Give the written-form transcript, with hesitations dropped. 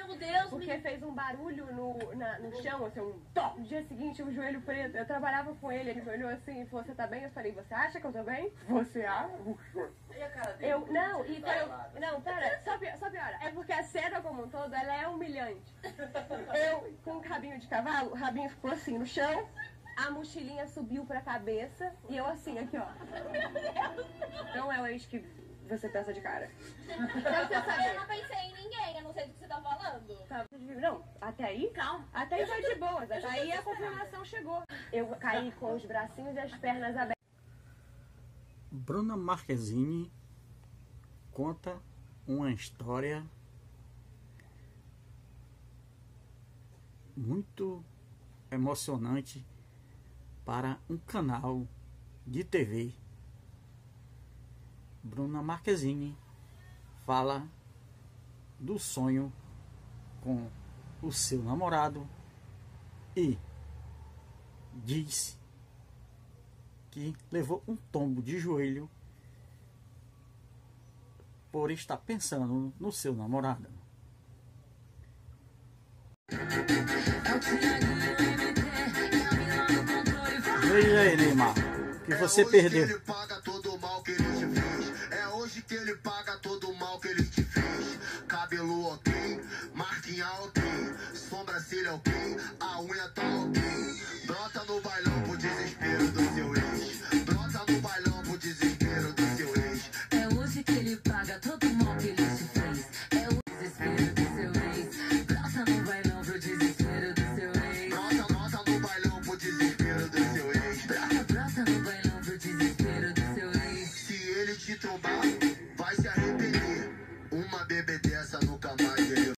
Não, Deus Porque fez um barulho no chão, assim, um top. No dia seguinte, o joelho preto. Eu trabalhava com ele, ele me olhou assim e falou, você tá bem? Eu falei, você acha que eu tô bem? Você acha? E a cara dele? Não, pera, só piora. É porque a cena como um todo, ela é humilhante. Eu, com o rabinho de cavalo, o rabinho ficou assim no chão, a mochilinha subiu pra cabeça e eu assim, aqui, ó. Não é o ex que você pensa de cara. Pra você saber. Eu não pensei em ninguém, eu não sei do que você tá falando. Tá, não, até aí? Calma. Até aí foi de boas. Até aí a confirmação chegou. Eu caí com os bracinhos e as pernas abertas. Bruna Marquezine conta uma história muito emocionante para um canal de TV. Bruna Marquezine fala do sonho com o seu namorado e diz que levou um tombo de joelho por estar pensando no seu namorado. Veja aí, Neymar, que você perdeu. Ele paga todo o mal que ele te fez. É hoje que ele paga todo o mal que ele te fez. Cabelo ok, marquinha ok, sobrancelha ok, a unha tá ok. Brota no bailão.